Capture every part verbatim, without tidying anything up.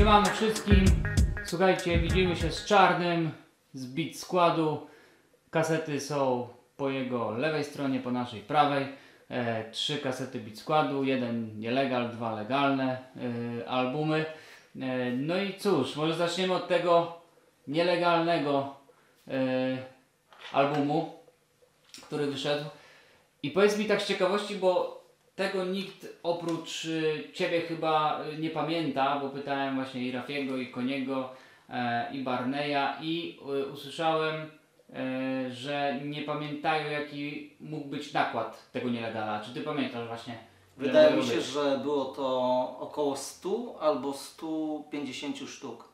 Siemano wszystkim. Słuchajcie, widzimy się z Czarnym z Beat Składu. Kasety są po jego lewej stronie, po naszej prawej. E, trzy kasety Beat Składu, jeden nielegal, dwa legalne e, albumy. E, no i cóż, może zaczniemy od tego nielegalnego e, albumu, który wyszedł. I powiedz mi tak z ciekawości, bo tego nikt oprócz y, Ciebie chyba y, nie pamięta, bo pytałem właśnie i Rafiego, i Koniego, e, i Barneya i y, usłyszałem, y, że nie pamiętają, jaki mógł być nakład tego nielegala. Czy Ty pamiętasz właśnie? Wydaje mi się, że było to około stu albo stu pięćdziesięciu sztuk.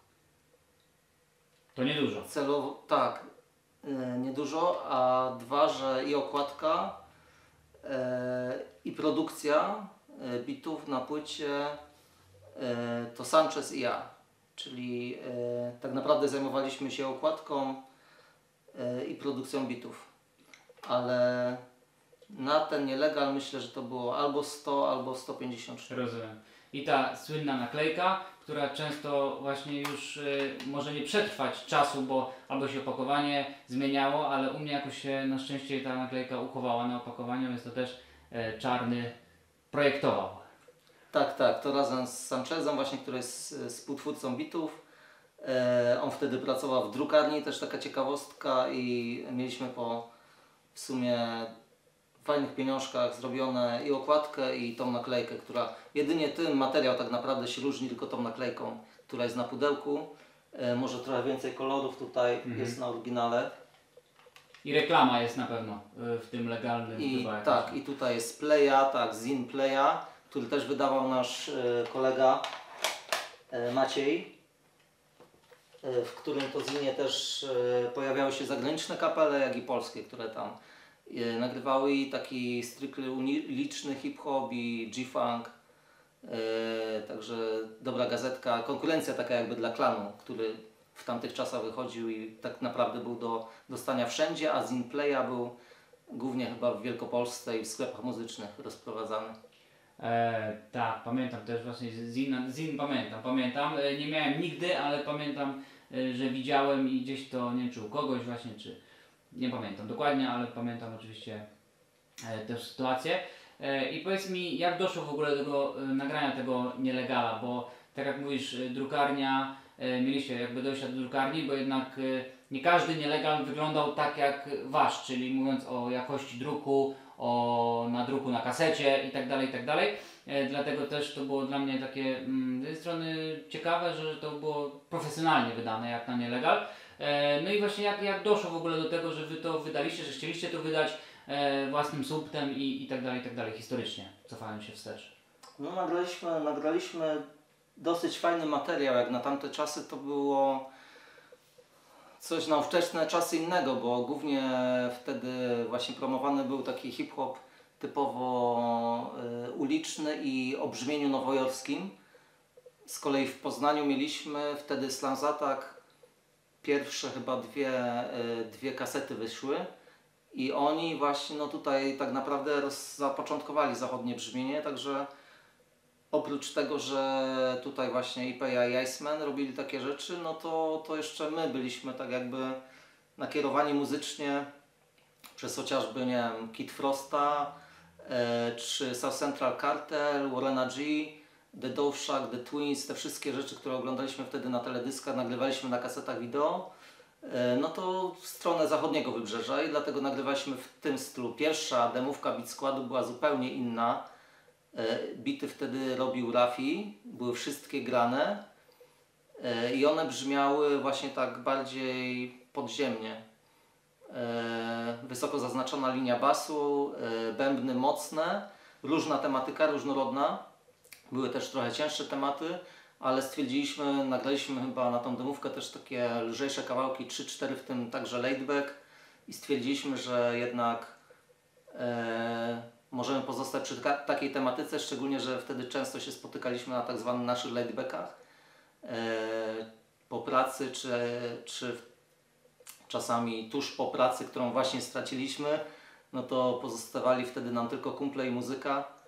To niedużo. Celowo, tak, yy, niedużo, a dwa, że i okładka, yy, i produkcja yy, bitów na płycie yy, to Sanchez i ja. Czyli yy, tak naprawdę zajmowaliśmy się okładką yy, i produkcją bitów. Ale na ten nielegal myślę, że to było albo sto, albo sto pięćdziesiąt sztuk. Rozumiem. I ta słynna naklejka, która często właśnie już y, może nie przetrwać czasu, bo albo się opakowanie zmieniało, ale u mnie jakoś się na szczęście ta naklejka uchowała na opakowaniu, więc to też y, Czarny projektował. Tak, tak, to razem z Sanchezem właśnie, który jest współtwórcą bitów. E, on wtedy pracował w drukarni, też taka ciekawostka, i mieliśmy po w sumie fajnych pieniążkach zrobione i okładkę, i tą naklejkę, która jedynie tym materiał tak naprawdę się różni tylko tą naklejką, która jest na pudełku. E, może trochę więcej kolorów tutaj mhm. jest na oryginale. I reklama jest na pewno y, w tym legalnym. I chyba tak, i tutaj jest Playa, tak, Zin Playa, który też wydawał nasz y, kolega y, Maciej, y, w którym to zinie też y, pojawiały się zagraniczne kapele, jak i polskie, które tam y, nagrywały, i taki stricte liczny hip-hop i G-funk. Y, także dobra gazetka, konkurencja taka jakby dla Klanu, który w tamtych czasach wychodził i tak naprawdę był do dostania wszędzie, a Zin Playa był głównie chyba w Wielkopolsce i w sklepach muzycznych rozprowadzany. E, tak, pamiętam też właśnie Zin, Zin pamiętam, pamiętam. E, nie miałem nigdy, ale pamiętam, e, że widziałem i gdzieś to, nie wiem, czy u kogoś właśnie, czy nie pamiętam dokładnie, ale pamiętam oczywiście e, tę sytuację. E, I powiedz mi, jak doszło w ogóle do tego e, nagrania tego nielegala, bo tak jak mówisz, e, drukarnia, e, mieliście jakby dojścia do drukarni, bo jednak e, nie każdy nielegal wyglądał tak jak wasz, czyli mówiąc o jakości druku, o nadruku na kasecie i tak dalej, i tak dalej. E, dlatego też to było dla mnie takie mm, z jednej strony ciekawe, że to było profesjonalnie wydane jak na nielegal. E, no i właśnie jak, jak doszło w ogóle do tego, że wy to wydaliście, że chcieliście to wydać e, własnym sumptem i, i tak dalej, i tak dalej, historycznie, cofając się wstecz. No nagraliśmy, nagraliśmy dosyć fajny materiał, jak na tamte czasy to było coś na ówczesne czasy innego, bo głównie wtedy właśnie promowany był taki hip-hop typowo y, uliczny i o brzmieniu nowojorskim. Z kolei w Poznaniu mieliśmy wtedy Slums Attack, pierwsze chyba dwie, y, dwie kasety wyszły, i oni właśnie no tutaj tak naprawdę roz, zapoczątkowali zachodnie brzmienie, także oprócz tego, że tutaj właśnie I P A i Iceman robili takie rzeczy, no to, to jeszcze my byliśmy tak jakby nakierowani muzycznie przez chociażby, nie wiem, Kid Frosta, e, czy South Central Cartel, Warrena G, The Dove Shack, The Twins, te wszystkie rzeczy, które oglądaliśmy wtedy na teledyskach, nagrywaliśmy na kasetach wideo, e, no to w stronę zachodniego wybrzeża, i dlatego nagrywaliśmy w tym stylu. Pierwsza demówka Beat Składu była zupełnie inna. Bity wtedy robił Rafi, były wszystkie grane i one brzmiały właśnie tak bardziej podziemnie. Wysoko zaznaczona linia basu, bębny mocne, różna tematyka, różnorodna. Były też trochę cięższe tematy, ale stwierdziliśmy, nagraliśmy chyba na tą demówkę też takie lżejsze kawałki, trzy cztery, w tym także laidback, i stwierdziliśmy, że jednak e, możemy pozostać przy takiej tematyce, szczególnie, że wtedy często się spotykaliśmy na tak zwanych naszych laidbackach e, po pracy, czy, czy czasami tuż po pracy, którą właśnie straciliśmy, no to pozostawali wtedy nam tylko kumple i muzyka.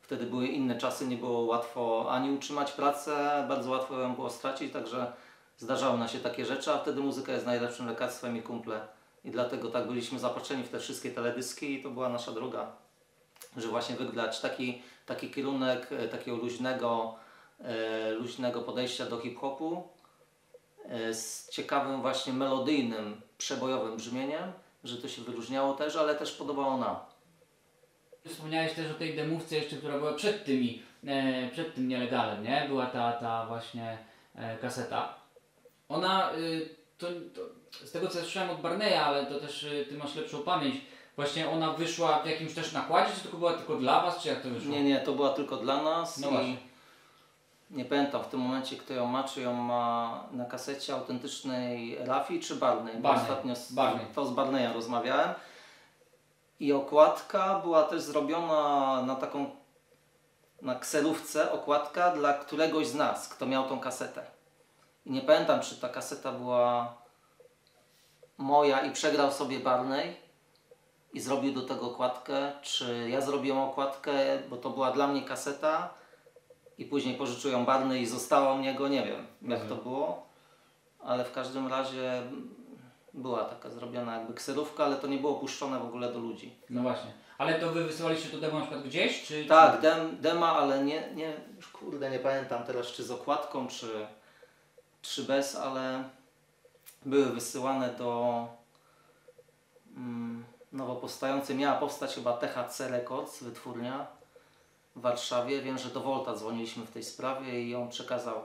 Wtedy były inne czasy, nie było łatwo ani utrzymać pracę, bardzo łatwo ją było stracić, także zdarzały nam się takie rzeczy, a wtedy muzyka jest najlepszym lekarstwem i kumple. I dlatego tak byliśmy zapatrzeni w te wszystkie teledyski i to była nasza droga, że właśnie wygrać taki, taki kierunek e, takiego luźnego, e, luźnego podejścia do hip-hopu e, z ciekawym właśnie melodyjnym, przebojowym brzmieniem, że to się wyróżniało też, ale też podobało nam. Wspomniałeś też o tej demówce jeszcze, która była przed tymi, e, przed tym nielegalem, nie? Była ta, ta właśnie e, kaseta. Ona, y, to, to, z tego co słyszałem od Barneya, ale to też y, Ty masz lepszą pamięć, właśnie ona wyszła w jakimś też nakładzie, czy tylko była tylko dla Was, czy jak to wyszło? Nie, nie, to była tylko dla nas No i właśnie. nie pamiętam w tym momencie, kto ją ma, czy ją ma na kasecie autentycznej Rafi, czy Barney. Bo Barney, ostatnio z, Barney. to z Barneyem rozmawiałem. I okładka była też zrobiona na taką, na kserówce, okładka dla któregoś z nas, kto miał tą kasetę. I nie pamiętam, czy ta kaseta była moja i przegrał sobie Barney i zrobił do tego okładkę, czy ja zrobiłem okładkę, bo to była dla mnie kaseta i później pożyczył ją Barney i została u niego, nie wiem jak Mhm. to było, ale w każdym razie była taka zrobiona jakby kserówka, ale to nie było puszczone w ogóle do ludzi. No właśnie. Ale to Wy wysyłaliście to demo na przykład gdzieś, czy... Tak, dem, dema, ale nie, nie, kurde, nie pamiętam teraz czy z okładką, czy, czy bez, ale były wysyłane do mm, nowo powstającej, miała powstać chyba T H C Records, wytwórnia w Warszawie. Wiem, że do Volta dzwoniliśmy w tej sprawie i on przekazał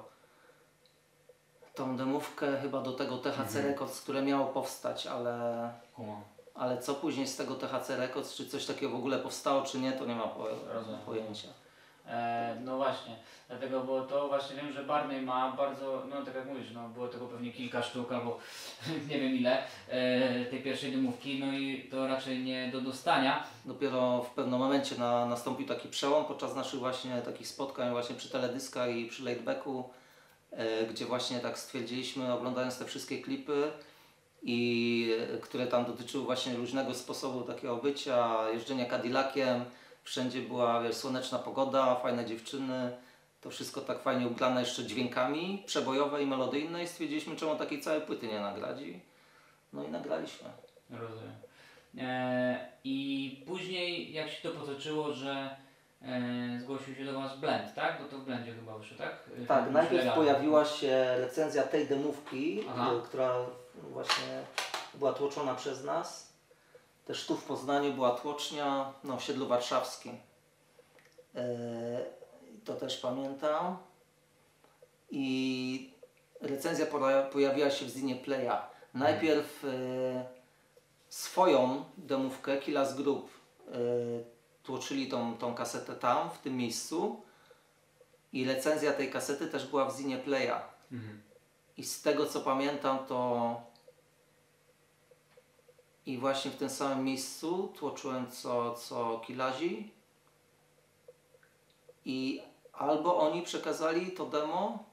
tą demówkę chyba do tego T H C Mhm. Records, które miało powstać, ale, Kumam. ale co później z tego T H C Records, czy coś takiego w ogóle powstało, czy nie, to nie ma po, Rozumiem. pojęcia. E, no właśnie, dlatego, bo to właśnie wiem, że Barney ma bardzo, no tak jak mówisz, no było tego pewnie kilka sztuk albo nie wiem ile, e, tej pierwszej dymówki, no i to raczej nie do dostania. Dopiero w pewnym momencie na, nastąpił taki przełom podczas naszych właśnie takich spotkań właśnie przy teledyskach i przy latebacku, e, gdzie właśnie tak stwierdziliśmy, oglądając te wszystkie klipy, i e, które tam dotyczyły właśnie różnego sposobu takiego bycia, jeżdżenia Cadillaciem, wszędzie była wiesz, słoneczna pogoda, fajne dziewczyny, to wszystko tak fajnie ugrane jeszcze dźwiękami, przebojowe i melodyjne i stwierdziliśmy, czemu takiej całej płyty nie nagrać i no i nagraliśmy. Rozumiem. E, I później jak się to potoczyło, że e, zgłosił się do Was Blend, tak? Bo to w Blendzie chyba wyszło, tak? E, Tak, film najpierw legalny. pojawiła się recenzja tej demówki, Aha. y, która właśnie była tłoczona przez nas. Też tu w Poznaniu była tłocznia na osiedlu warszawskim. E, to też pamiętam. I recenzja pora- pojawiła się w Zinie Playa. Najpierw e, swoją demówkę Killas Group e, tłoczyli tą, tą kasetę tam, w tym miejscu. I recenzja tej kasety też była w Zinie Playa. Mhm. I z tego co pamiętam, to i właśnie w tym samym miejscu tłoczyłem co, co Killazi. I albo oni przekazali to demo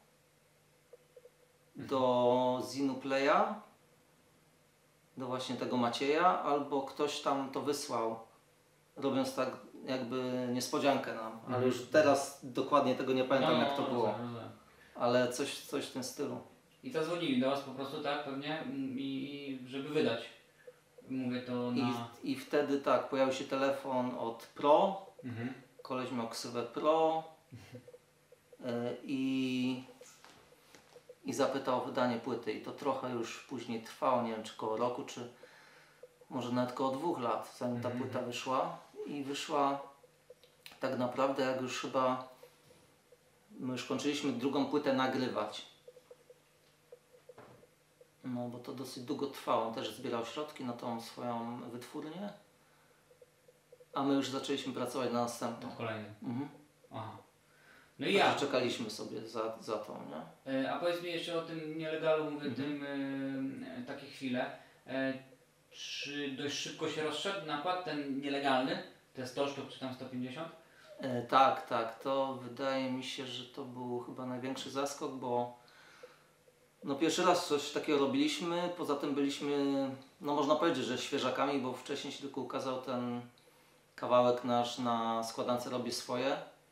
do Zinu Playa, do właśnie tego Macieja, albo ktoś tam to wysłał, robiąc tak jakby niespodziankę nam. Ale już teraz dokładnie tego nie pamiętam jak to było. rozumiem, rozumiem. Ale coś, coś w tym stylu. I zadzwonili do Was po prostu, tak, pewnie, mm, i, i żeby wydać. Mówię to I, na... I wtedy tak, pojawił się telefon od Pro, Mhm. koleś miał ksywę Pro y, i, i zapytał o wydanie płyty. I to trochę już później trwało, nie wiem czy koło roku, czy może nawet koło dwóch lat, zanim ta Mhm. płyta wyszła. I wyszła tak naprawdę jak już chyba my już kończyliśmy drugą płytę nagrywać. No bo to dosyć długo trwało. On też zbierał środki na tą swoją wytwórnię. A my już zaczęliśmy pracować na następną. Kolejny. Mhm. Aha. No i Także ja. czekaliśmy sobie za, za tą, nie? E, A powiedz mi jeszcze o tym nielegalu, mówię, Mhm. tym e, takie chwile. E, czy dość szybko się rozszedł nakład ten nielegalny? Te sto sztuk czy tam sto pięćdziesiąt? E, tak, tak. To wydaje mi się, że to był chyba największy zaskok, bo no pierwszy raz coś takiego robiliśmy. Poza tym byliśmy, no można powiedzieć, że świeżakami, bo wcześniej się tylko ukazał ten kawałek nasz na składance Robię Swoje.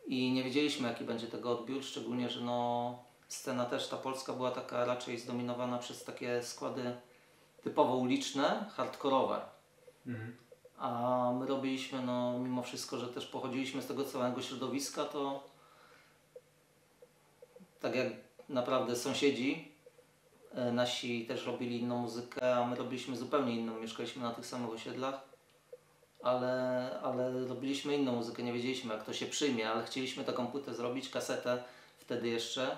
i nie wiedzieliśmy jaki będzie tego odbiór, szczególnie, że no scena też ta polska była taka raczej zdominowana przez takie składy typowo uliczne, hardkorowe. Mhm. A my robiliśmy, no mimo wszystko, że też pochodziliśmy z tego całego środowiska, to tak jak naprawdę sąsiedzi e, nasi też robili inną muzykę, a my robiliśmy zupełnie inną, mieszkaliśmy na tych samych osiedlach, ale, ale robiliśmy inną muzykę, nie wiedzieliśmy jak to się przyjmie, ale chcieliśmy taką płytę zrobić, kasetę wtedy jeszcze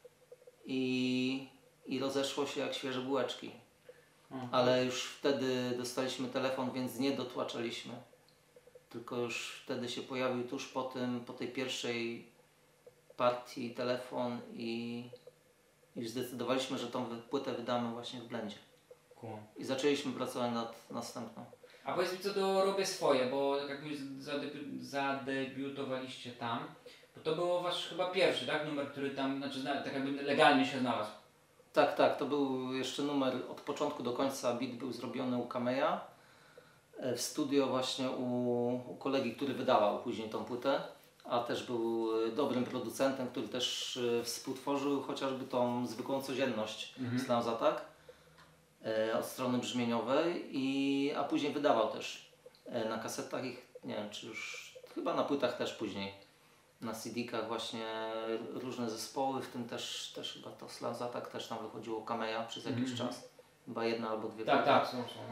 i, i rozeszło się jak świeże bułeczki. Mhm. Ale już wtedy dostaliśmy telefon, więc nie dotłaczaliśmy. Tylko już wtedy się pojawił tuż po tym, po tej pierwszej partii telefon i już zdecydowaliśmy, że tą wy- płytę wydamy właśnie w Blendzie. Cool. I zaczęliśmy pracować nad następną. A powiedz mi co do Robię Swoje, bo tak jak mówisz, zadebiu- zadebiutowaliście tam, bo to było wasz chyba pierwszy, tak? Numer, który tam, znaczy zna- tak jakby legalnie się znalazł. Tak, tak, to był jeszcze numer od początku do końca, beat był zrobiony u Kameja e, w studio właśnie u, u kolegi, który wydawał później tą płytę, a też był e, dobrym producentem, który też e, współtworzył chociażby tą zwykłą codzienność Mhm. Slam Attack e, od strony brzmieniowej, i, a później wydawał też e, na kasetach ich, nie wiem czy już, chyba na płytach też później, na C D-kach właśnie różne zespoły, w tym też, też chyba to Slam Attack też tam wychodziło u Kameja przez jakiś Mhm. czas, chyba jedna albo dwie Tak, płyty. tak, są, są.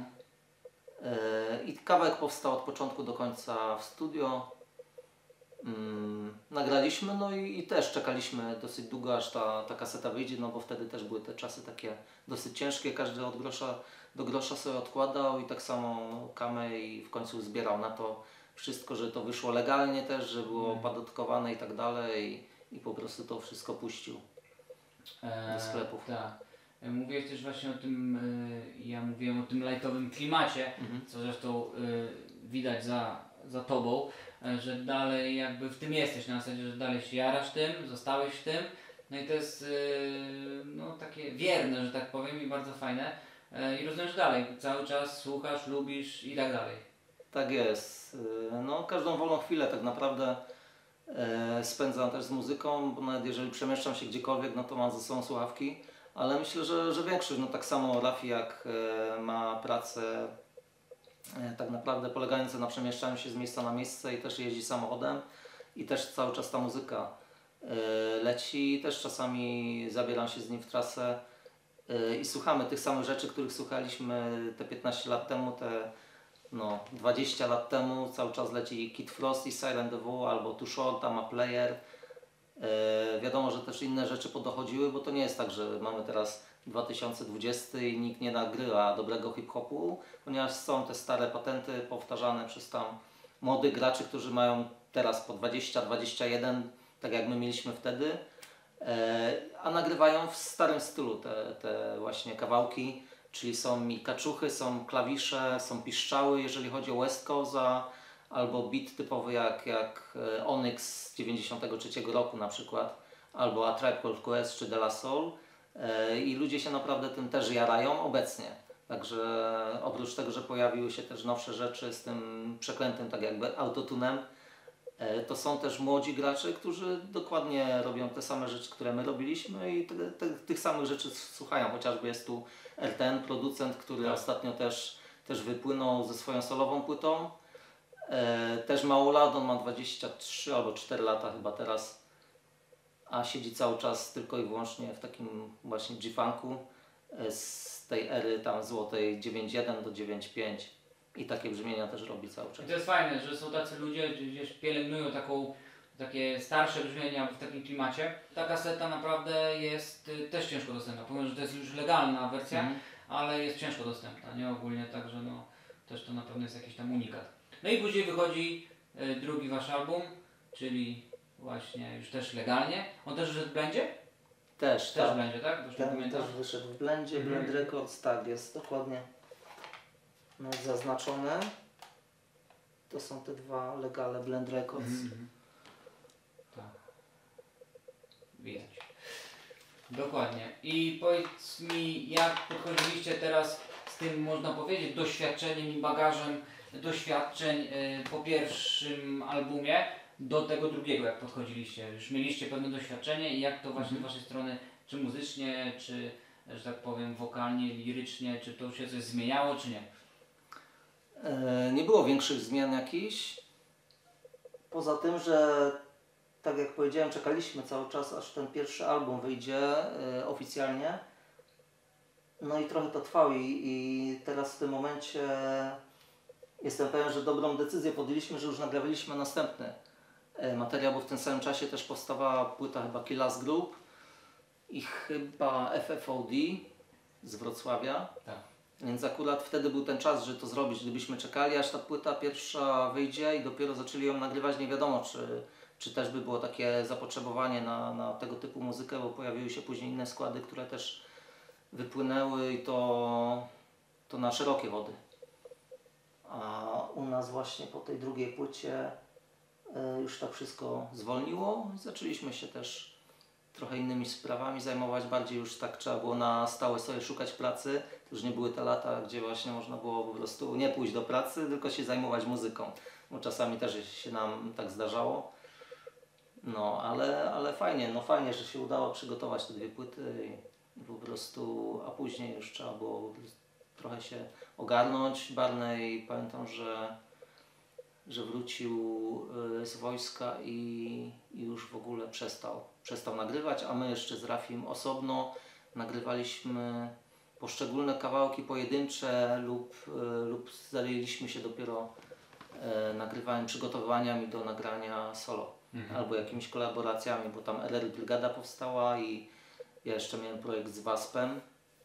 E, I kawałek powstał od początku do końca w studio. Mm, nagraliśmy, no i, i też czekaliśmy dosyć długo, aż ta, ta kaseta wyjdzie, no bo wtedy też były te czasy takie dosyć ciężkie, każdy od grosza do grosza sobie odkładał i tak samo Kamej w końcu zbierał na to wszystko, że to wyszło legalnie też, że było Mhm. opodatkowane i tak dalej, i, i po prostu to wszystko puścił. Eee, Do sklepów. Tak. E, Mówiłeś też właśnie o tym, y, ja mówiłem o tym lightowym klimacie, Mhm. co zresztą y, widać za, za tobą, e, że dalej jakby w tym jesteś, na zasadzie, że dalej się jarasz tym, zostałeś w tym. No i to jest y, no, takie wierne, że tak powiem, i bardzo fajne. E, I rozumiem, że dalej cały czas słuchasz, lubisz i tak dalej. Tak jest. Y, No, każdą wolną chwilę tak naprawdę e, spędzam też z muzyką, bo nawet jeżeli przemieszczam się gdziekolwiek, no to mam ze sobą słuchawki, ale myślę, że, że większość, no tak samo Rafi jak e, ma pracę e, tak naprawdę polegające na przemieszczaniu się z miejsca na miejsce i też jeździ samochodem i też cały czas ta muzyka e, leci, też czasami zabieram się z nim w trasę e, i słuchamy tych samych rzeczy, których słuchaliśmy te piętnaście lat temu, te no, dwadzieścia lat temu. Cały czas leci Kid Frost i Silent Devil albo Too Short, Ama Player. E, wiadomo, że też inne rzeczy podochodziły, bo to nie jest tak, że mamy teraz dwa tysiące dwudziesty i nikt nie nagrywa dobrego hip-hopu, ponieważ są te stare patenty powtarzane przez tam młodych graczy, którzy mają teraz po dwadzieścia dwadzieścia jeden, tak jak my mieliśmy wtedy, e, a nagrywają w starym stylu te, te właśnie kawałki, czyli są i kaczuchy, są klawisze, są piszczały, jeżeli chodzi o West Coast, a albo beat typowy jak, jak e, Onyx z dziewięćdziesiątego trzeciego roku na przykład, albo A Tribe Called Quest czy De La Soul, e, i ludzie się naprawdę tym też jarają obecnie. Także oprócz tego, że pojawiły się też nowsze rzeczy z tym przeklętym tak jakby autotunem, e, to są też młodzi gracze, którzy dokładnie robią te same rzeczy, które my robiliśmy, i te, te, tych samych rzeczy słuchają. Chociażby jest tu R T N, producent, który Tak. ostatnio też, też wypłynął ze swoją solową płytą. E, też mało lat, on ma dwadzieścia trzy albo cztery lata chyba teraz, a siedzi cały czas tylko i wyłącznie w takim właśnie G-Funku e, z tej ery tam złotej dziewięć jeden do dziewięć pięć, i takie brzmienia też robi cały czas. I to jest fajne, że są tacy ludzie, gdzieś pielęgnują taką, takie starsze brzmienia w takim klimacie. Ta kaseta naprawdę jest y, też ciężko dostępna, pomimo że to jest już legalna wersja, Mhm. ale jest ciężko dostępna, nie ogólnie, także no też to na pewno jest jakiś tam unikat. No i później wychodzi y, drugi wasz album, czyli właśnie już też legalnie. On też już będzie? Też, Też tak. będzie, tak? Też Ten pamiętam. też wyszedł w Blendzie, Mhm. Blend Records, tak, jest dokładnie no, zaznaczone. To są te dwa legale Blend Records. Mhm. Tak. Widać. Dokładnie. I powiedz mi, jak podchodziliście teraz z tym, można powiedzieć, doświadczeniem i bagażem doświadczeń y, po pierwszym albumie, do tego drugiego, jak podchodziliście? Już mieliście pewne doświadczenie i jak to właśnie z waszej strony, czy muzycznie, czy, że tak powiem, wokalnie, lirycznie, czy to się coś zmieniało, czy nie? E, nie było większych zmian jakichś. Poza tym, że tak jak powiedziałem, czekaliśmy cały czas, aż ten pierwszy album wyjdzie e, oficjalnie. No i trochę to trwało i, i teraz w tym momencie jestem pewien, że dobrą decyzję podjęliśmy, że już nagrywaliśmy następny e, materiał, bo w tym samym czasie też powstawała płyta chyba Killas Group i chyba F F O D z Wrocławia. Tak. Więc akurat wtedy był ten czas, że to zrobić. Gdybyśmy czekali, aż ta płyta pierwsza wyjdzie i dopiero zaczęli ją nagrywać, nie wiadomo, czy, czy też by było takie zapotrzebowanie na, na tego typu muzykę, bo pojawiły się później inne składy, które też wypłynęły i to, to na szerokie wody. A u nas właśnie po tej drugiej płycie y, już tak wszystko zwolniło. Zaczęliśmy się też trochę innymi sprawami zajmować, bardziej już tak trzeba było na stałe sobie szukać pracy. To już nie były te lata, gdzie właśnie można było po prostu nie pójść do pracy, tylko się zajmować muzyką. Bo czasami też się nam tak zdarzało. No, ale, ale fajnie, no fajnie, że się udało przygotować te dwie płyty i po prostu, a później już trzeba było trochę się ogarnąć. Barney, pamiętam, że że wrócił y, z wojska i, i już w ogóle przestał, przestał nagrywać, a my jeszcze z Rafim osobno nagrywaliśmy poszczególne kawałki pojedyncze lub, y, lub zajęliśmy się dopiero y, nagrywaniem, przygotowaniami do nagrania solo Mhm. albo jakimiś kolaboracjami, bo tam L R Brygada powstała i ja jeszcze miałem projekt z Waspem.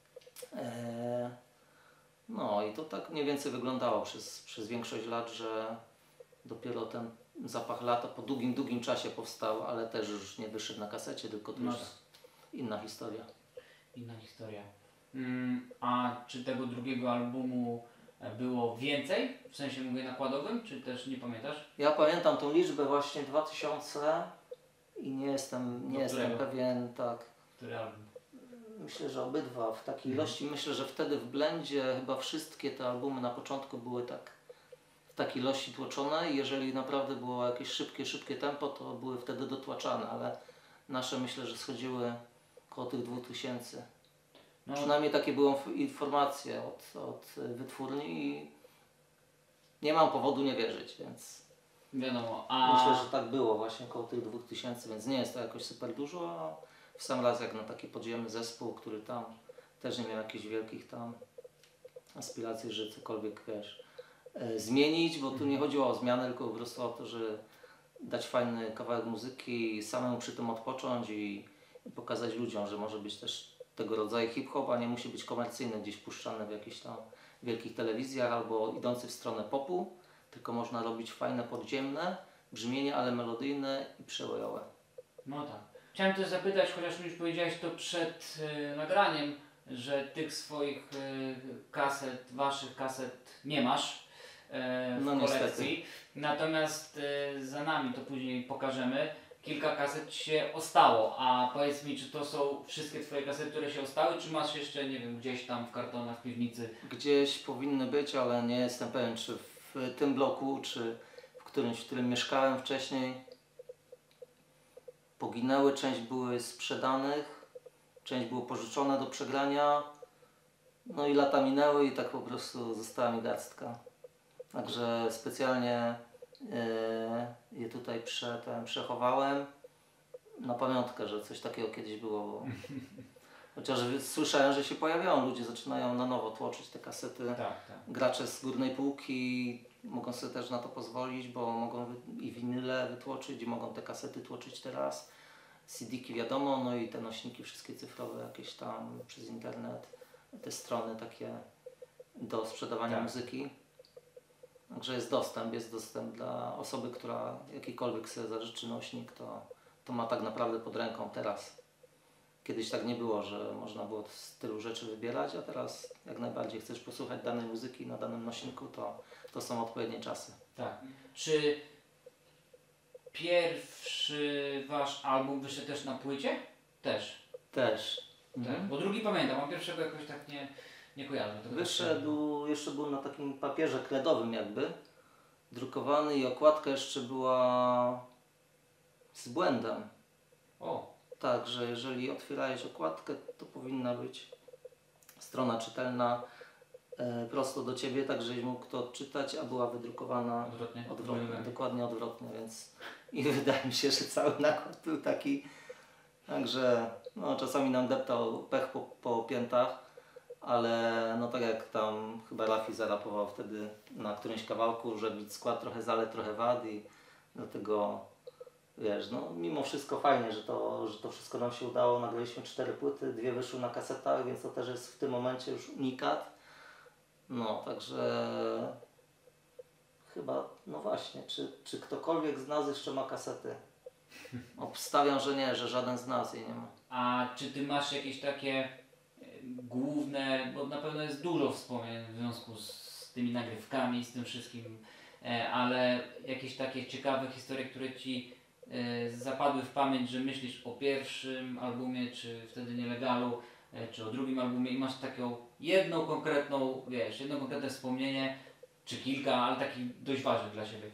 E, no i to tak mniej więcej wyglądało przez, przez większość lat, że dopiero ten zapach lata po długim, długim czasie powstał, ale też już nie wyszedł na kasecie, tylko to No już tak. inna historia. Inna historia. Mm, a czy tego drugiego albumu było więcej? W sensie mówię nakładowym, czy też nie pamiętasz? Ja pamiętam tą liczbę właśnie dwa tysiące i nie jestem, nie Do jestem którego? pewien, tak. Który album? Myślę, że obydwa w takiej Mhm. ilości. Myślę, że wtedy w blendzie chyba wszystkie te albumy na początku były tak w takiej ilości tłoczone i jeżeli naprawdę było jakieś szybkie, szybkie tempo, to były wtedy dotłaczane, ale nasze myślę, że schodziły koło tych dwóch tysięcy. No, Przynajmniej takie były informacje od, od wytwórni i nie mam powodu nie wierzyć, więc wiadomo. A myślę, że tak było właśnie koło tych dwóch tysięcy, więc nie jest to jakoś super dużo, a w sam raz jak na taki podziemny zespół, który tam też nie miał jakichś wielkich tam aspiracji, że cokolwiek wiesz, e, zmienić, bo tu nie chodziło o zmianę, tylko po prostu o to, że dać fajny kawałek muzyki, samemu przy tym odpocząć i, i pokazać ludziom, że może być też tego rodzaju hip-hop, a nie musi być komercyjny, gdzieś puszczany w jakichś tam wielkich telewizjach albo idący w stronę popu, tylko można robić fajne podziemne brzmienie, ale melodyjne i przebojowe. no tak. Chciałem też zapytać, chociaż mi już powiedziałeś to przed y, nagraniem, że tych swoich y, kaset, waszych kaset nie masz y, w No kolekcji. niestety. Natomiast y, za nami, to później pokażemy, kilka kaset się ostało. A powiedz mi, czy to są wszystkie twoje kasety, które się ostały, czy masz jeszcze, nie wiem, gdzieś tam w kartonach, w piwnicy? Gdzieś powinny być, ale nie jestem pewien, czy w tym bloku, czy w którymś, w którym mieszkałem wcześniej. Poginęły, część były sprzedanych, część było pożyczone do przegrania. No i lata minęły i tak po prostu została mi garstka. Także specjalnie e, je tutaj prze, ten, przechowałem na pamiątkę, że coś takiego kiedyś było. Bo chociaż słyszałem, że się pojawiają, ludzie zaczynają na nowo tłoczyć te kasety. Tak, tak. Gracze z górnej półki mogą sobie też na to pozwolić, bo mogą wy- i winyle wytłoczyć, i mogą te kasety tłoczyć teraz. C D ki wiadomo, no i te nośniki wszystkie cyfrowe jakieś tam przez internet, te strony takie do sprzedawania Tak. muzyki. Także jest dostęp, jest dostęp dla osoby, która jakikolwiek sobie zażyczy nośnik, to, to ma tak naprawdę pod ręką teraz. Kiedyś tak nie było, że można było z tylu rzeczy wybierać, a teraz jak najbardziej chcesz posłuchać danej muzyki na danym nośniku, to, to są odpowiednie czasy. Tak. Czy pierwszy wasz album wyszedł też na płycie? Też. Też. Tak. Mhm. Bo drugi pamiętam, a pierwszego jakoś tak nie, nie kojarzę. To Wyszedł, jeszcze był na takim papierze kredowym jakby, drukowany i okładka jeszcze była z błędem. O, Tak, że jeżeli otwierałeś okładkę, to powinna być strona czytelna e, prosto do Ciebie, tak żebyś mógł to odczytać, a była wydrukowana odwrotnie. odwrotnie, Odwrotnie. dokładnie odwrotnie, więc i wydaje mi się, że cały nakład był taki, także no, czasami nam deptał pech po, po piętach, ale no tak jak tam chyba Rafi zarapował wtedy na którymś kawałku, że bit skład trochę zalet, trochę wad i dlatego wiesz, no mimo wszystko fajnie, że to, że to wszystko nam się udało, nagraliśmy cztery płyty, dwie wyszły na kasetach, więc to też jest w tym momencie już unikat. No, także chyba, no właśnie, czy, czy ktokolwiek z nas jeszcze ma kasety? Obstawiam, że nie, że żaden z nas jej nie ma. A czy ty masz jakieś takie e, główne, bo na pewno jest dużo wspomnień w związku z, z tymi nagrywkami, z tym wszystkim, e, ale jakieś takie ciekawe historie, które ci e, zapadły w pamięć, że myślisz o pierwszym albumie, czy wtedy Nielegalu, e, czy o drugim albumie i masz taką jedną konkretną, wiesz, jedno konkretne wspomnienie, czy kilka, ale takich dość ważnych dla siebie.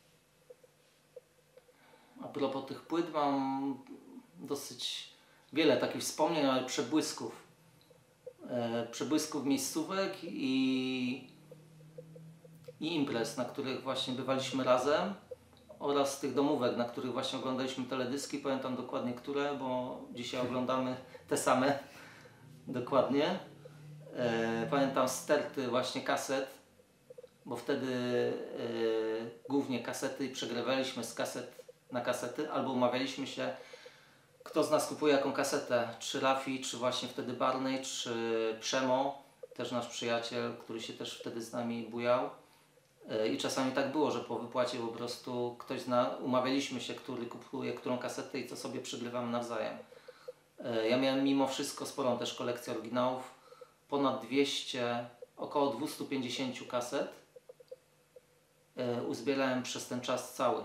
A propos tych płyt mam dosyć wiele takich wspomnień, ale przebłysków. E, przebłysków miejscówek i, i imprez, na których właśnie bywaliśmy razem oraz tych domówek, na których właśnie oglądaliśmy teledyski. Pamiętam dokładnie które, bo dzisiaj oglądamy te same dokładnie. E, pamiętam sterty właśnie kaset, bo wtedy e, głównie kasety przegrywaliśmy z kaset na kasety, albo umawialiśmy się, kto z nas kupuje jaką kasetę, czy Rafi, czy właśnie wtedy Barney, czy Przemo, też nasz przyjaciel, który się też wtedy z nami bujał. I czasami tak było, że po wypłacie po prostu ktoś zna, umawialiśmy się, który kupuje którą kasetę i co sobie przygrywamy nawzajem. Ja miałem mimo wszystko sporą też kolekcję oryginałów, ponad dwieście, około dwieście pięćdziesiąt kaset. Uzbierałem przez ten czas cały.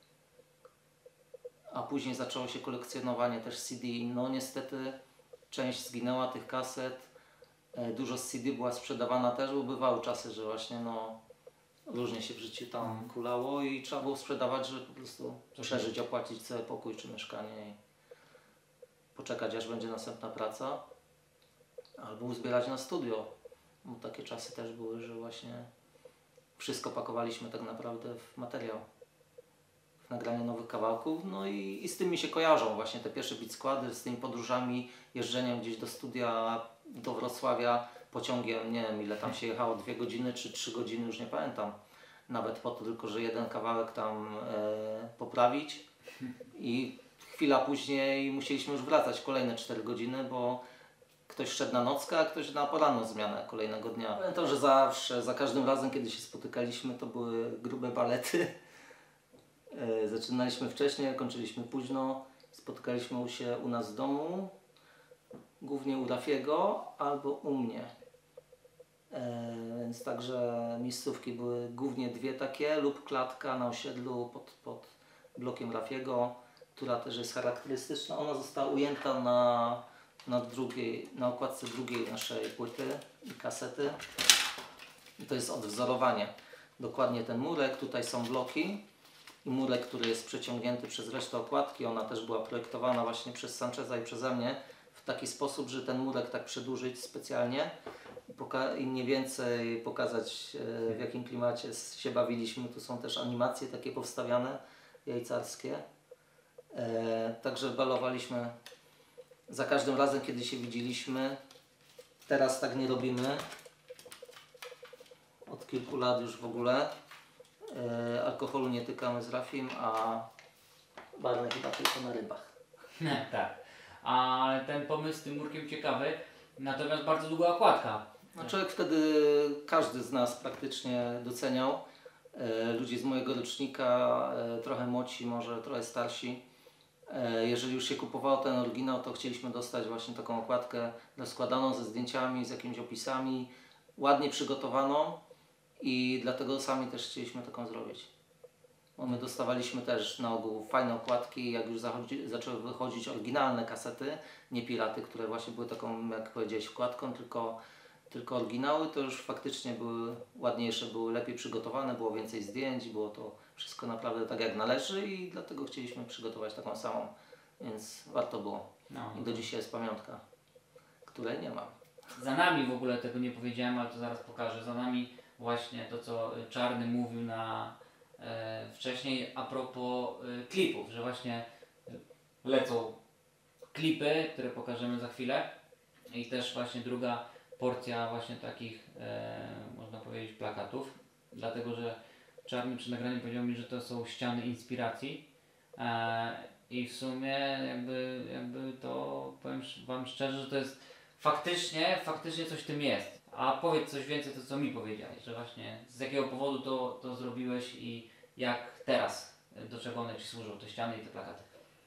A później zaczęło się kolekcjonowanie też C D. No niestety część zginęła tych kaset. Dużo z C D była sprzedawana też, bo bywały czasy, że właśnie no różnie się w życiu tam kulało i trzeba było sprzedawać, żeby po prostu przeżyć, opłacić cały pokój czy mieszkanie i poczekać, aż będzie następna praca. Albo uzbierać na studio. Bo takie czasy też były, że właśnie wszystko pakowaliśmy tak naprawdę w materiał. Nagranie nowych kawałków, no i, i z tym mi się kojarzą właśnie te pierwsze beat składy, z tymi podróżami, jeżdżeniem gdzieś do studia, do Wrocławia pociągiem, nie wiem ile tam się jechało, dwie godziny czy trzy godziny, już nie pamiętam, nawet po to tylko, że jeden kawałek tam e, poprawić i chwila później musieliśmy już wracać kolejne cztery godziny, bo ktoś szedł na nockę, a ktoś na poranną zmianę kolejnego dnia. Pamiętam, że zawsze, za każdym razem, kiedy się spotykaliśmy, to były grube balety. Zaczynaliśmy wcześniej, kończyliśmy późno. Spotykaliśmy się u nas w domu, głównie u Rafiego albo u mnie. E, więc także miejscówki były głównie dwie takie lub klatka na osiedlu pod, pod blokiem Rafiego, która też jest charakterystyczna. Ona została ujęta na, na, drugiej, na okładce drugiej naszej płyty i kasety. I to jest odwzorowanie. Dokładnie ten murek, tutaj są bloki. I murek, który jest przeciągnięty przez resztę okładki, ona też była projektowana właśnie przez Sancheza i przeze mnie w taki sposób, że ten murek tak przedłużyć specjalnie i, i mniej więcej pokazać e, w jakim klimacie się bawiliśmy. Tu są też animacje takie powstawiane, jajcarskie. E, także balowaliśmy za każdym razem, kiedy się widzieliśmy. Teraz tak nie robimy. Od kilku lat już w ogóle. E, alkoholu nie tykamy z Rafim, a Barney chyba tylko na rybach. Tak, ale ten pomysł z tym murkiem ciekawy, natomiast bardzo długa okładka. No, człowiek wtedy, każdy z nas praktycznie doceniał. E, ludzi z mojego rocznika, e, trochę młodsi, może trochę starsi. E, jeżeli już się kupowało ten oryginał, to chcieliśmy dostać właśnie taką okładkę rozkładaną ze zdjęciami, z jakimiś opisami, ładnie przygotowaną. I dlatego sami też chcieliśmy taką zrobić. Bo my dostawaliśmy też na ogół fajne okładki, jak już zachodzi, zaczęły wychodzić oryginalne kasety, nie piraty, które właśnie były taką, jak powiedziałeś, wkładką, tylko, tylko oryginały, to już faktycznie były ładniejsze, były lepiej przygotowane, było więcej zdjęć, było to wszystko naprawdę tak jak należy i dlatego chcieliśmy przygotować taką samą, więc warto było. No. I do dzisiaj jest pamiątka, której nie mam. Za nami w ogóle tego nie powiedziałem, ale to zaraz pokażę. Za nami właśnie to, co Czarny mówił na e, wcześniej a propos e, klipów, że właśnie lecą klipy, które pokażemy za chwilę i też właśnie druga porcja właśnie takich, e, można powiedzieć, plakatów, dlatego że Czarny przy nagraniu powiedział mi, że to są ściany inspiracji e, i w sumie jakby, jakby to powiem Wam szczerze, że to jest faktycznie, faktycznie coś w tym jest. A powiedz coś więcej, to co mi powiedziałeś, że właśnie z jakiego powodu to, to zrobiłeś i jak teraz, do czego one Ci służą, te ściany i te plakaty?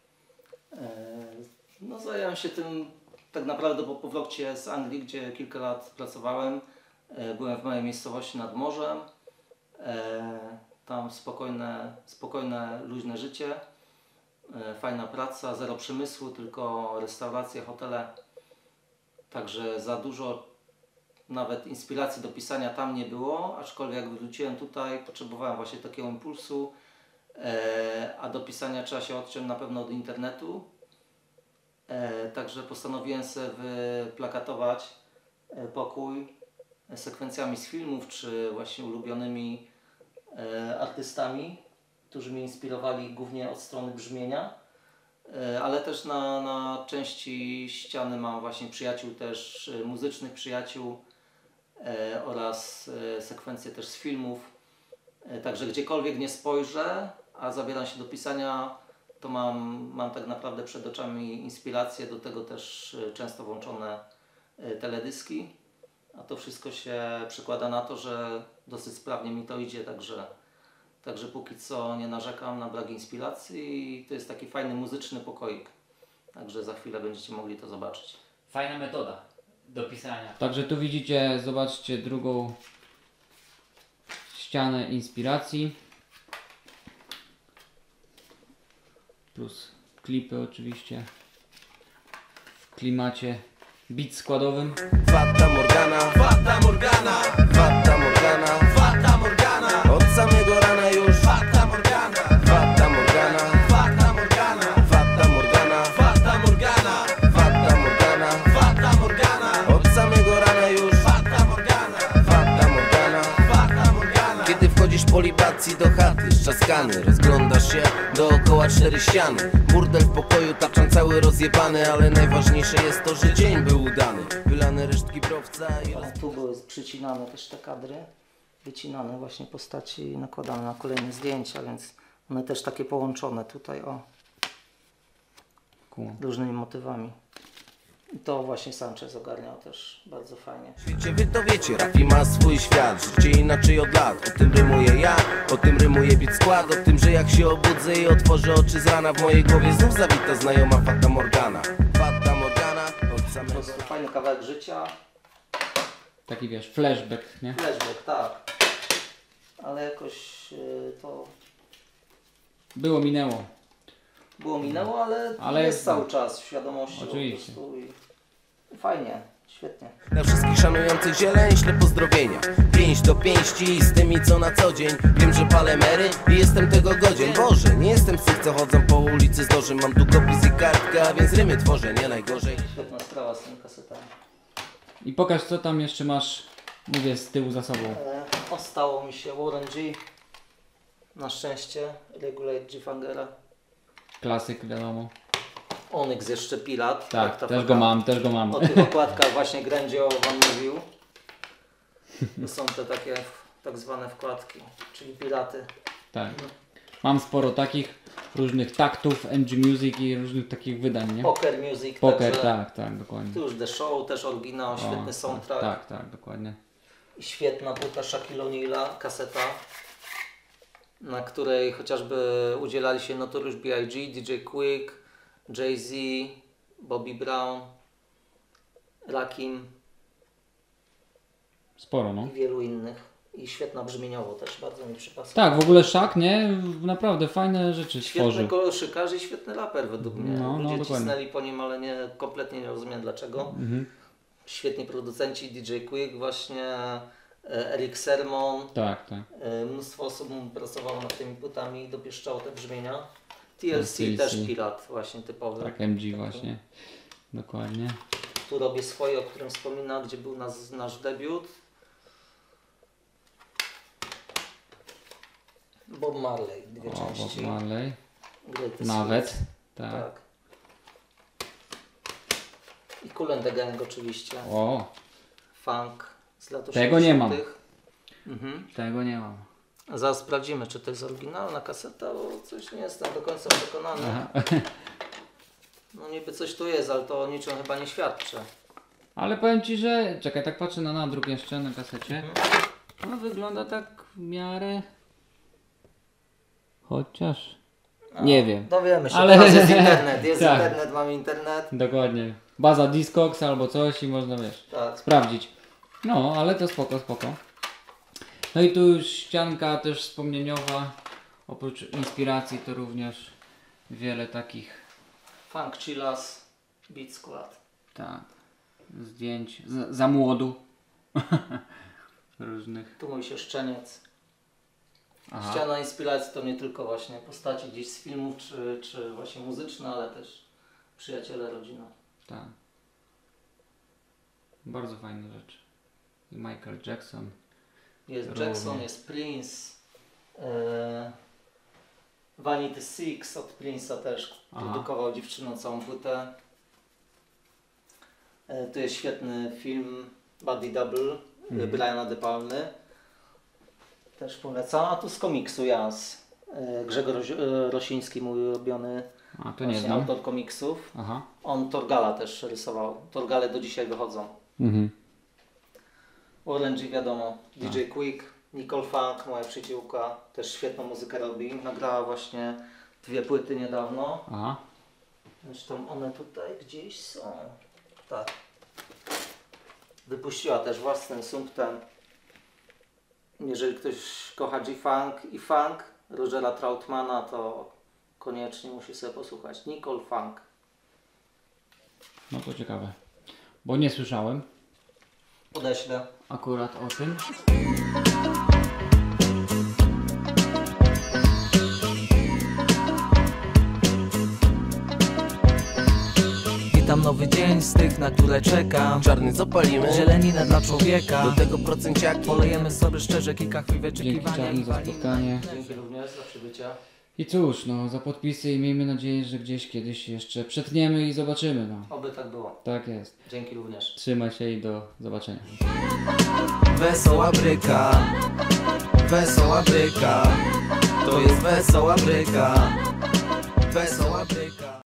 No zająłem się tym tak naprawdę po powrocie z Anglii, gdzie kilka lat pracowałem. Byłem w mojej miejscowości nad morzem. Tam spokojne, spokojne, luźne życie. Fajna praca, zero przemysłu, tylko restauracje, hotele. Także za dużo nawet inspiracji do pisania tam nie było, aczkolwiek jak wróciłem tutaj, potrzebowałem właśnie takiego impulsu, a do pisania trzeba się odciąć na pewno od internetu. Także postanowiłem sobie wyplakatować pokój sekwencjami z filmów, czy właśnie ulubionymi artystami, którzy mnie inspirowali głównie od strony brzmienia. Ale też na, na części ściany mam właśnie przyjaciół też muzycznych przyjaciół e, oraz e, sekwencje też z filmów. E, także gdziekolwiek nie spojrzę, a zabieram się do pisania, to mam, mam tak naprawdę przed oczami inspiracje, do tego też e, często włączone e, teledyski. A to wszystko się przekłada na to, że dosyć sprawnie mi to idzie, także Także póki co nie narzekam na brak inspiracji i to jest taki fajny muzyczny pokoik. Także za chwilę będziecie mogli to zobaczyć. Fajna metoda do pisania. Także tu widzicie, zobaczcie drugą ścianę inspiracji. Plus klipy oczywiście w klimacie beat składowym. Fata Morgana, Fata Morgana, Fata Morgana, Fata Morgana. Od samego rana już Fata Morgana, Fata Morgana, Fata Morgana, Fata Morgana, Fata Morgana, Fata Morgana, Fata Morgana. Od samego rana już Fata Morgana, Fata Morgana, Fata Morgana. Kiedy wchodzisz po libacji do chaty, szczaskany, rozglądasz się dookoła cztery ściany. Burdel w pokoju, tapczan cały rozjebany, ale najważniejsze jest to, że dzień był udany. Wylane resztki browca i roz... Tu były przycinane też te kadry, wycinane właśnie postaci i nakładane na kolejne zdjęcia, więc one też takie połączone tutaj o Cool. różnymi motywami. I to właśnie Sanchez ogarniał też bardzo fajnie. Wiecie, wy to wiecie, Rafi ma swój świat, życie inaczej od lat. O tym rymuję ja, o tym rymuje beat skład, o tym, że jak się obudzę i otworzę oczy z rana, w mojej głowie znów zawita znajoma Fata Morgana. Fata Morgana, od Po samego... prostu fajny kawałek życia. Taki wiesz, flashback, nie? Flashback, tak. Ale jakoś yy, to Było, minęło. było minęło, ale, Ale jest jest- cały czas w świadomości. Oczywiście. Po prostu i fajnie, świetnie. Dla wszystkich szanujących zieleń śle pozdrowienia. Pięść do pięści z tymi co na co dzień. Wiem, że palę mery i jestem tego godzien. Boże, nie jestem z tych co chodzą po ulicy z nożem. Mam długopis i kartka, więc rymy tworzę, nie najgorzej. Świetna sprawa z tymi kasetami. I pokaż, co tam jeszcze masz, mówię, z tyłu za sobą. E, Ostało mi się Warren G. Na szczęście, Regulate G-Fangera. Klasyk, wiadomo. Onyx jeszcze Pirat. Tak, jak ta też faka- go mam, też go mam. O tych okładkach właśnie Grędzio Wam mówił. To są te takie tak zwane wkładki, czyli piraty. Tak. Mam sporo takich różnych taktów, N G Music i różnych takich wydań, nie? Poker Music. Poker, także tak, tak, dokładnie. Tu już The Show, też oryginał, O, świetny soundtrack. Tak, tak, dokładnie. I świetna płyta Shaquille O'Neal'a, kaseta, na której chociażby udzielali się Notorious B I G, D J Quick, Jay-Z, Bobby Brown, Rakim Sporo, no. i wielu innych. I świetna brzmieniowo też, bardzo mi przypasowała. Tak, w ogóle Szak, nie? Naprawdę fajne rzeczy Świetny stworzył. koszykarz i świetny raper według mnie. No, no, Ludzie dokładnie. cisnęli po nim, ale nie, kompletnie nie rozumiem dlaczego. Mhm. Świetni producenci, D J Quick właśnie, Eric Sermon. Tak, tak. E, Mnóstwo osób pracowało nad tymi płytami i dopieszczało te brzmienia. T L C T L C. też pirat właśnie typowy. Tak, M G właśnie. Dokładnie. Tu robię swoje, o którym wspomina, gdzie był nas, nasz debiut. Bob Marley, dwie O, Bob części. Marley. Greatest Nawet. Hits. Tak. Tak. I Kool and the Gang oczywiście. O, Funk z lat Tego nie mam. osiemdziesiątych. Mhm. tego nie mam. Zaraz sprawdzimy, czy to jest oryginalna kaseta, bo coś nie jestem do końca przekonany. Aha. No niby coś tu jest, ale to o niczym chyba nie świadczy. Ale powiem Ci, że... Czekaj, tak patrzę na nadruk jeszcze na kasecie. No wygląda tak w miarę... Chociaż... Nie wiem. Dowiemy się, Ale- teraz jest internet, jest Tak. internet, mamy internet. Dokładnie. Baza Discogs albo coś i można, wiesz, Tak. sprawdzić. No, ale to spoko, spoko. No i tu już ścianka też wspomnieniowa. Oprócz inspiracji to również wiele takich, Funk Chillas, Beat Squad. tak, zdjęć za, za młodu. Różnych. Tu mój się szczeniec. Aha. Ściana inspiracji to nie tylko właśnie postaci gdzieś z filmów, czy, czy właśnie muzyczne, ale też przyjaciele, rodzina. Tak. Bardzo fajne rzeczy. I Michael Jackson. Jest Równie. Jackson, jest Prince, e, Vanity Six od Prince'a też Aha. produkował dziewczyną całą płytę. E, tu jest świetny film Body Double Mhm. Briana De Palmy. Też polecam. A tu z komiksu Jazz. E, Grzegorz e, Rosiński, mój ulubiony A, to nie właśnie znam. autor komiksów. Aha. On Torgala też rysował. Torgale do dzisiaj wychodzą. Mhm. Orange wiadomo, D J Quick, Nicole Funk, moja przyjaciółka, też świetną muzykę robi. Nagrała właśnie dwie płyty niedawno. Aha. Zresztą one tutaj gdzieś są. Tak. Wypuściła też własnym sumptem. Jeżeli ktoś kocha G-Funk i Funk Rogera Troutmana, to koniecznie musi sobie posłuchać. Nicole Funk. No to ciekawe. Bo nie słyszałem Odeślę. akurat o tym. Witam nowy dzień z tych, na które czekam. Czarny co palimy? Zieleninę dla człowieka. Do tego procenciaki. Polejemy sobie szczerze kilka chwil Dzięki wyczekiwania Czarny i za walimy. spotkanie. Dzięki również za przybycie. I cóż, no za podpisy i miejmy nadzieję, że gdzieś kiedyś jeszcze przetniemy i zobaczymy. No. Oby tak było. Tak jest. Dzięki również. Trzymaj się i do zobaczenia. Wesoła bryka, wesoła bryka, to jest wesoła bryka, wesoła bryka.